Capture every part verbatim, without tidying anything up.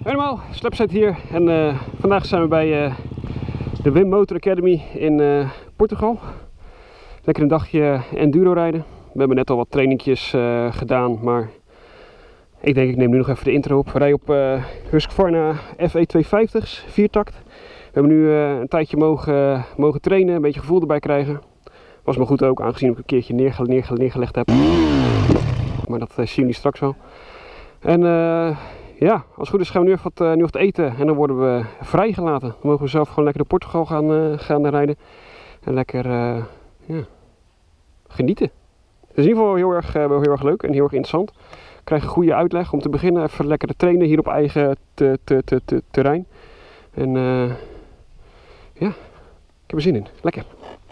Helemaal, Slapset hier en uh, vandaag zijn we bij uh, de Wim Motor Academy in uh, Portugal. Lekker een dagje enduro rijden. We hebben net al wat trainingjes uh, gedaan, maar ik denk ik neem nu nog even de intro op. We rijden op uh, Husqvarna F E tweehonderdvijftig's, viertakt. We hebben nu uh, een tijdje mogen, uh, mogen trainen, een beetje gevoel erbij krijgen. Was maar goed ook, aangezien ik een keertje neerge neerge neergelegd heb. Maar dat uh, zien jullie straks wel. En uh, ja, als het goed is gaan we nu even wat, uh, nu wat eten en dan worden we vrijgelaten. Dan mogen we zelf gewoon lekker naar Portugal gaan, uh, gaan rijden. En lekker uh, ja, genieten. Het is in ieder geval heel erg, uh, wel heel erg leuk en heel erg interessant. We krijgen een goede uitleg om te beginnen. Even lekker te trainen hier op eigen te, te, te, te, terrein. En uh, ja, ik heb er zin in. Lekker.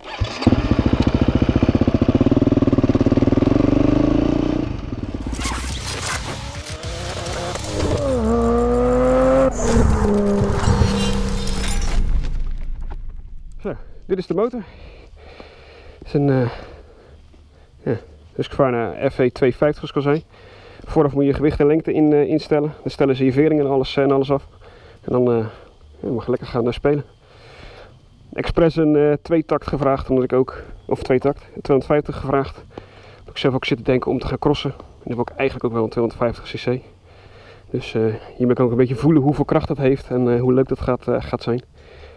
Zo, dit is de motor. Het is een uh, ja, Husqvarna F E tweehonderdvijftig, zoals ik al zei. Vooraf moet je gewicht en lengte in, uh, instellen. Dan stellen ze je veringen en alles, en alles af. En dan uh, ja, mag je lekker gaan uh, spelen. Expres een uh, tweetakt gevraagd, omdat ik ook, of tweetakt, tweehonderdvijftig gevraagd. Omdat ik zelf ook zit te denken om te gaan crossen. En dan heb ik eigenlijk ook wel een tweehonderdvijftig cc. Dus uh, hiermee kan ik een beetje voelen hoeveel kracht dat heeft en uh, hoe leuk dat gaat, uh, gaat zijn.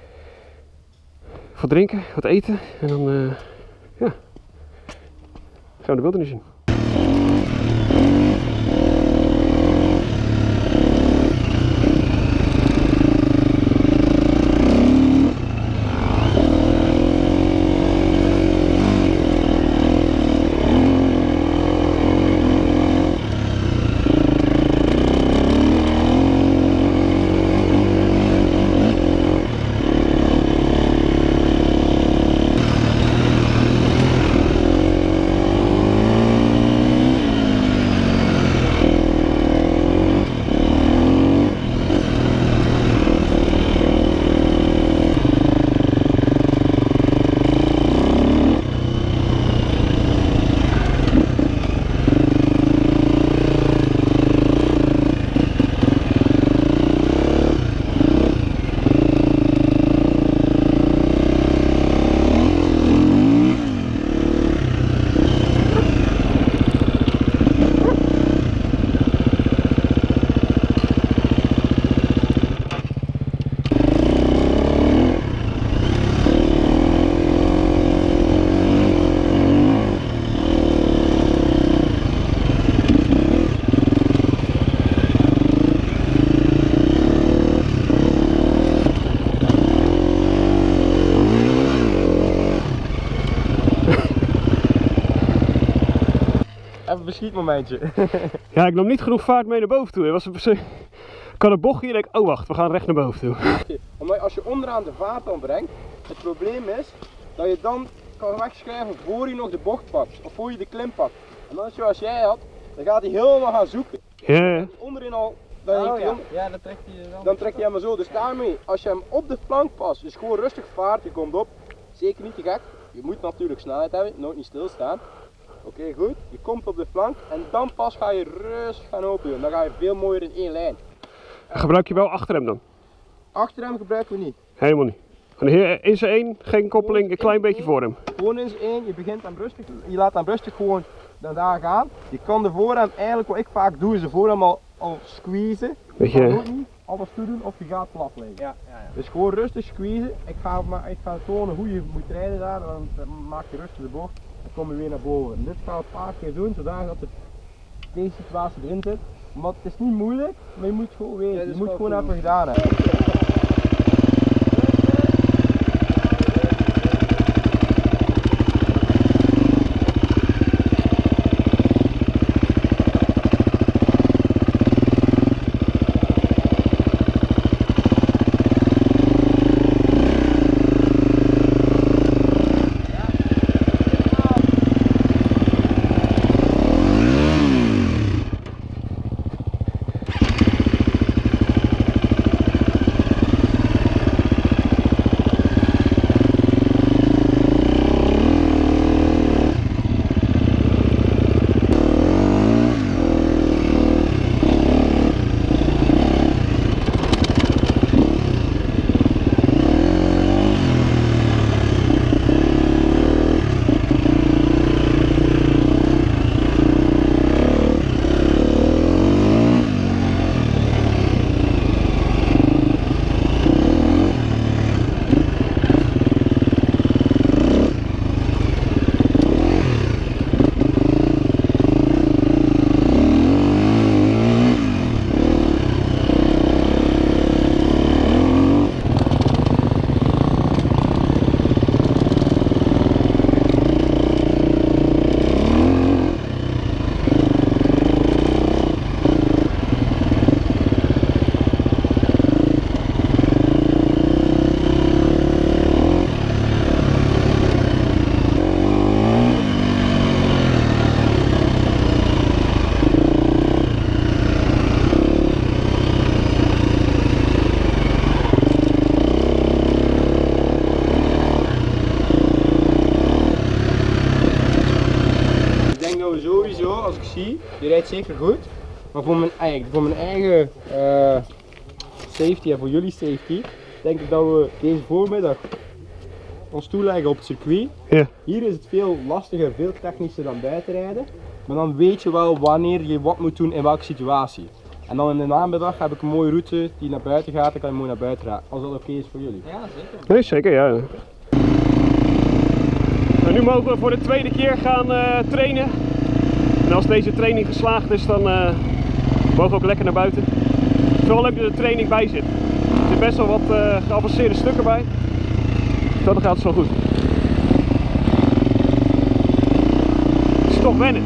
Wat drinken, wat eten en dan uh, ja, gaan we de wildernis in. Even een schietmomentje. Ja, ik nam niet genoeg vaart mee naar boven toe. Was een, ik had een bochtje en ik denk, oh wacht, we gaan recht naar boven toe. Omdat als je onderaan de vaart dan brengt, het probleem is dat je dan kan wegschrijven voor je nog de bocht pakt of voor je de klim pakt. En dan is zoals jij had, dan gaat hij helemaal gaan zoeken. Ja, ja. Onderin al, dan, Oh, je, ja. Ja, dan trekt hij wel. dan trek je hem maar zo. Dus daarmee, als je hem op de flank past, dus gewoon rustig vaart, je komt op, zeker niet te gek. Je moet natuurlijk snelheid hebben, nooit niet stilstaan. Oké, okay, goed. Je komt op de flank en dan pas ga je rustig gaan open doen. Dan ga je veel mooier in één lijn. Gebruik je wel achterrem dan? Achterrem gebruiken we niet. Helemaal niet. In zijn één, geen koppeling, een klein beetje voor hem. Gewoon in zijn één, je begint hem rustig, je laat hem rustig gewoon naar daar gaan. Je kan de voorrem eigenlijk, wat ik vaak doe, is de voorrem al, al squeezen. Weet je je... kan ook niet alles toedoen of je gaat plat liggen. Ja, ja, ja. Dus gewoon rustig squeezen. Ik ga, maar, ik ga tonen hoe je moet rijden daar, dan maak je rustig de bocht. Dan kom je weer naar boven. En dit gaan we een paar keer doen, zodat de, deze situatie erin zit. Want het is niet moeilijk, maar je moet het gewoon weten. Ja, je moet het gewoon even gedaan hebben. die rijdt zeker goed. Maar voor mijn, eigenlijk, voor mijn eigen uh, safety en voor jullie safety, denk ik dat we deze voormiddag ons toeleggen op het circuit. Ja. Hier is het veel lastiger, veel technischer dan buitenrijden. Maar dan weet je wel wanneer je wat moet doen in welke situatie. En dan in de namiddag heb ik een mooie route die naar buiten gaat, dan kan je mooi naar buiten rijden. Als dat oké is voor jullie. Ja, zeker. Nee, zeker, ja. En nu mogen we voor de tweede keer gaan uh, trainen. En als deze training geslaagd is, dan uh, mogen we ook lekker naar buiten. Het is wel leuk dat er training bij zit. Er zitten best wel wat uh, geavanceerde stukken bij. Zo, dan gaat het zo goed. Het is toch wennen.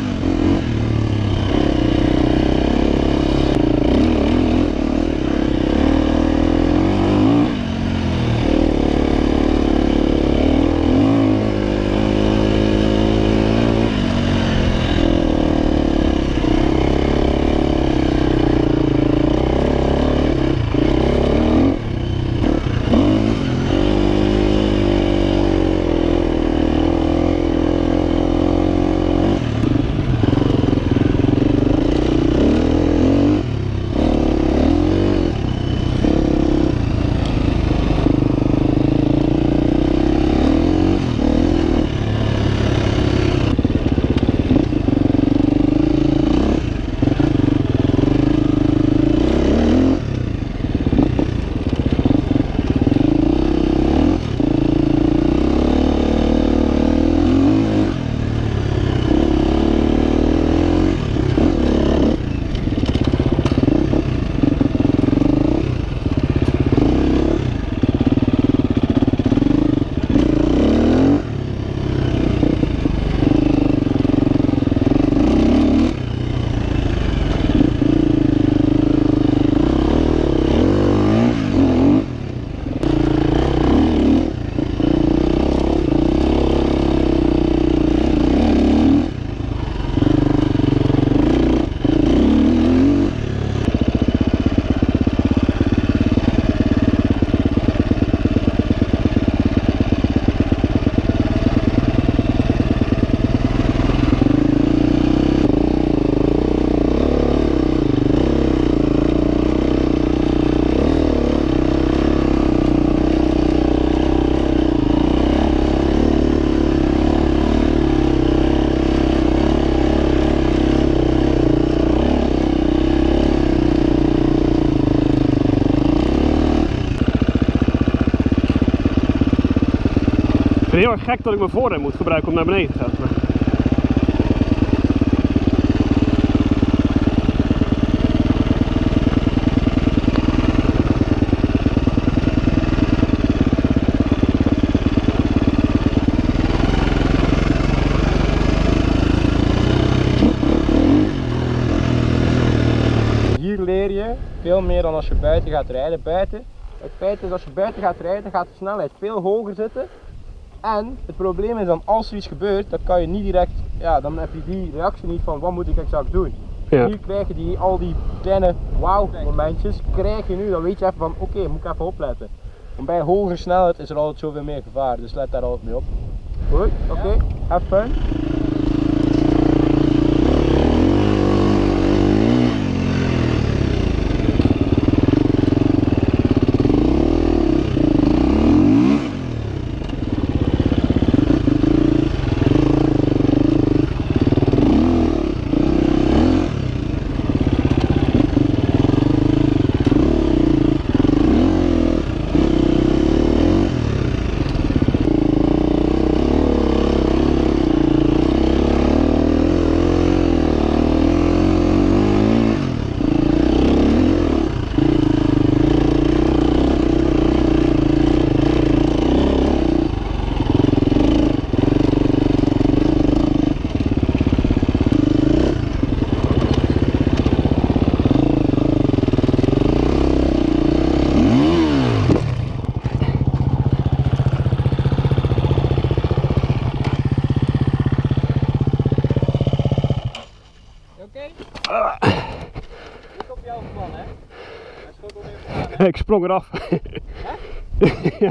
Ik vind het heel erg gek dat ik mijn voorrem moet gebruiken om naar beneden te gaan. Hier leer je veel meer dan als je buiten gaat rijden. Buiten, het feit is als je buiten gaat rijden gaat de snelheid veel hoger zitten. En het probleem is dan als er iets gebeurt, dan kan je niet direct, ja, dan heb je die reactie niet van wat moet ik exact doen. Ja. Nu krijg je die, al die kleine wauw momentjes, krijg je nu, dan weet je even van oké, okay, moet ik even opletten. Want bij hogere snelheid is er altijd zoveel meer gevaar, dus let daar altijd mee op. Goed, oké, okay. Have fun. Ik sprong eraf. Ja.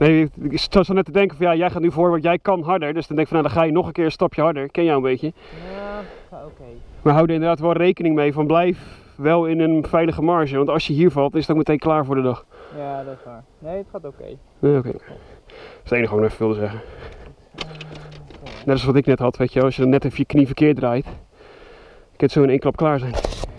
Nee, ik zat zo net te denken van ja, jij gaat nu voor, want jij kan harder. Dus dan denk ik van nou, dan ga je nog een keer een stapje harder. Ik ken jou een beetje. Ja, oké. Okay. Maar hou er inderdaad wel rekening mee van blijf wel in een veilige marge. Want als je hier valt, is het ook meteen klaar voor de dag. Ja, dat is waar. Nee, het gaat oké. Okay. Nee, oké. Okay. Dat is het enige wat ik nog even wilde zeggen. Net als wat ik net had, weet je, als je dan net even je knie verkeerd draait, kan het zo in één klap klaar zijn.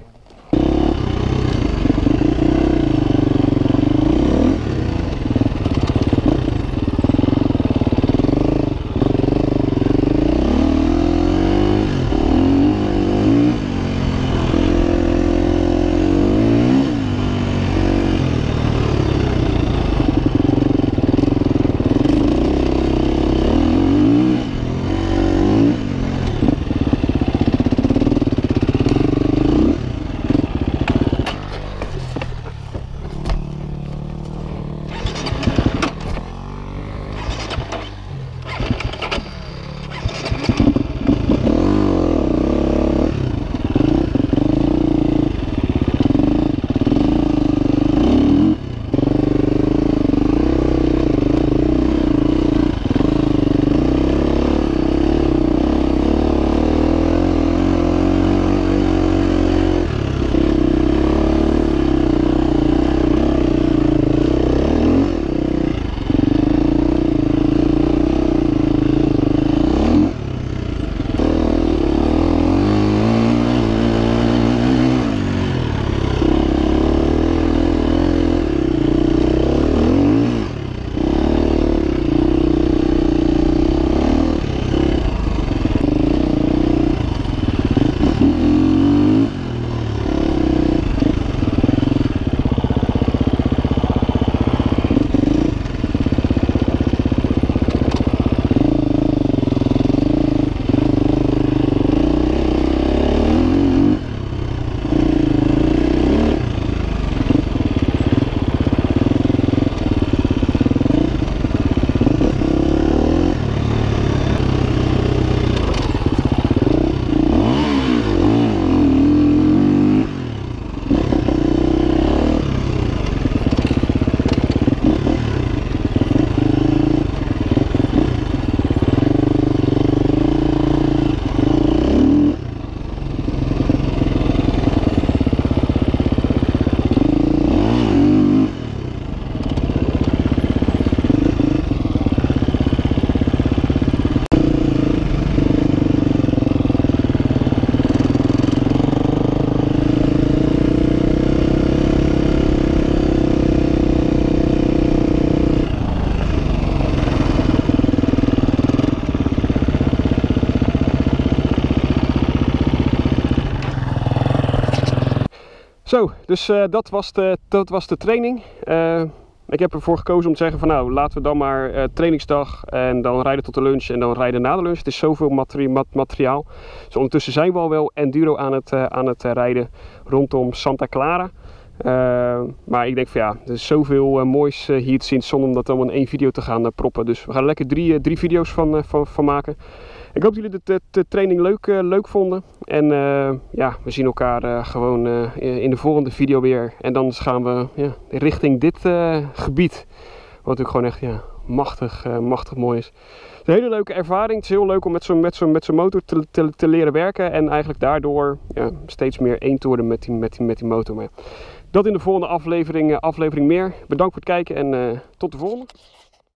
Zo, dus uh, dat, was de, dat was de training. Uh, ik heb ervoor gekozen om te zeggen van nou, laten we dan maar uh, trainingsdag en dan rijden tot de lunch en dan rijden na de lunch. Het is zoveel materi mat materiaal. Dus ondertussen zijn we al wel enduro aan het, uh, aan het uh, rijden rondom Santa Clara. Uh, maar ik denk van ja, er is zoveel uh, moois uh, hier te zien zonder om dat allemaal in één video te gaan uh, proppen. Dus we gaan er lekker drie, uh, drie video's van, uh, van, van maken. Ik hoop dat jullie de, de, de training leuk, uh, leuk vonden. En uh, ja, we zien elkaar uh, gewoon uh, in de volgende video weer. En dan gaan we ja, richting dit uh, gebied. Wat natuurlijk gewoon echt ja, machtig, uh, machtig mooi is. Het is een hele leuke ervaring. Het is heel leuk om met zo'n met zo'n met zo'n motor te, te, te leren werken. En eigenlijk daardoor ja, steeds meer één te worden met die, met die, met die motor. Maar dat in de volgende aflevering, uh, aflevering meer. Bedankt voor het kijken en uh, tot de volgende.